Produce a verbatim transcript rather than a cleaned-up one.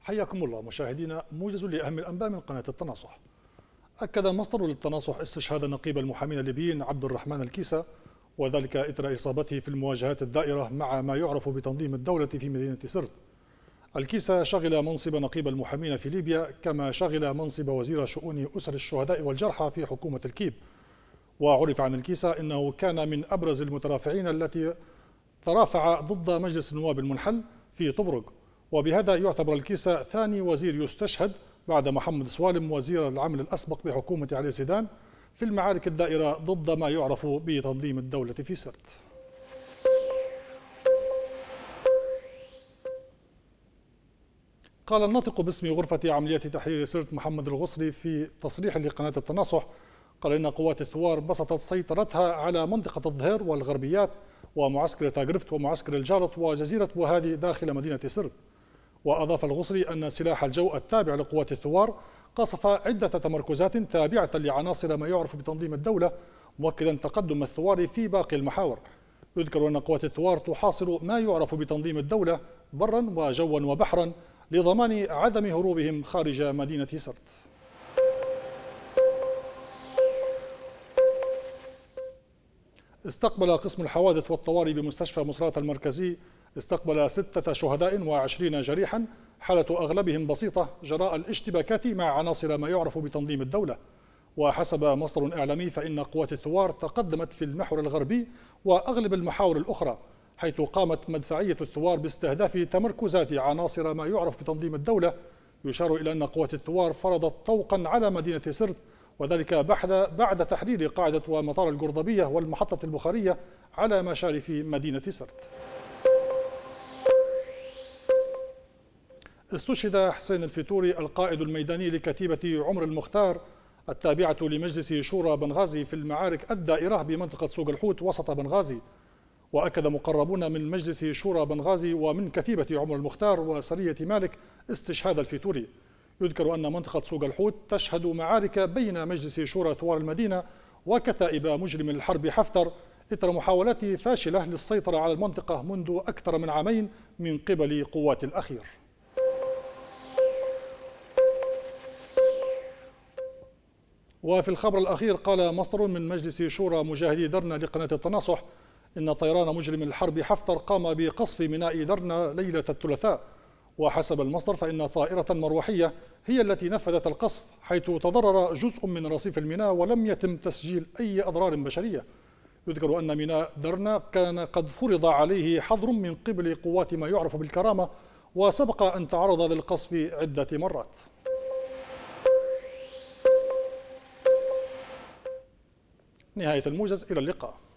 حياكم الله مشاهدينا، موجز لأهم الأنباء من قناة التناصح. أكد مصدر للتناصح استشهاد نقيب المحامين الليبيين عبد الرحمن الكيسة، وذلك إثر إصابته في المواجهات الدائرة مع ما يعرف بتنظيم الدولة في مدينة سرت. الكيسة شغل منصب نقيب المحامين في ليبيا، كما شغل منصب وزير شؤون أسر الشهداء والجرحى في حكومة الكيب. وعرف عن الكيسة أنه كان من أبرز المترافعين التي ترافع ضد مجلس النواب المنحل في طبرق، وبهذا يعتبر الكيسة ثاني وزير يستشهد بعد محمد سوالم وزير العمل الأسبق بحكومة علي سيدان في المعارك الدائرة ضد ما يعرف بتنظيم الدولة في سرت. قال الناطق باسم غرفة عمليات تحرير سرت محمد الغصري في تصريح لقناة التناصح، قال إن قوات الثوار بسطت سيطرتها على منطقة الظهير والغربيات ومعسكر تاغرفت ومعسكر الجارط وجزيرة وهادي داخل مدينة سرت. وأضاف الغصري أن سلاح الجو التابع لقوات الثوار قصف عدة تمركزات تابعة لعناصر ما يعرف بتنظيم الدولة، مؤكدا تقدم الثوار في باقي المحاور. يذكر أن قوات الثوار تحاصر ما يعرف بتنظيم الدولة برا وجوا وبحرا لضمان عدم هروبهم خارج مدينة سرت. استقبل قسم الحوادث والطوارئ بمستشفى مصرات المركزي استقبل ستة شهداء وعشرين جريحا، حالة أغلبهم بسيطة جراء الاشتباكات مع عناصر ما يعرف بتنظيم الدولة. وحسب مصدر إعلامي فإن قوات الثوار تقدمت في المحور الغربي وأغلب المحاور الأخرى، حيث قامت مدفعية الثوار باستهداف تمركزات عناصر ما يعرف بتنظيم الدولة. يشار إلى أن قوات الثوار فرضت طوقا على مدينة سرت، وذلك بعد تحرير قاعدة ومطار القرضبية والمحطة البخارية على مشارف مدينة سرت. استشهد حسين الفيتوري القائد الميداني لكتيبة عمر المختار التابعة لمجلس شورى بنغازي في المعارك الدائرة بمنطقة سوق الحوت وسط بنغازي. وأكد مقربون من مجلس شورى بنغازي ومن كتيبة عمر المختار وسرية مالك استشهاد الفيتوري. يذكر أن منطقة سوق الحوت تشهد معارك بين مجلس شورى ثوار المدينة وكتائب مجرم الحرب حفتر إثر محاولات فاشلة للسيطرة على المنطقة منذ أكثر من عامين من قبل قوات الأخير. وفي الخبر الأخير قال مصدر من مجلس شورى مجاهدي درنا لقناة التناصح إن طيران مجرم الحرب حفتر قام بقصف ميناء درنا ليلة الثلاثاء. وحسب المصدر فإن طائرة مروحية هي التي نفذت القصف، حيث تضرر جزء من رصيف الميناء ولم يتم تسجيل أي أضرار بشرية. يذكر أن ميناء درنا كان قد فرض عليه حظر من قبل قوات ما يعرف بالكرامة، وسبق أن تعرض للقصف عدة مرات. نهاية الموجز، إلى اللقاء.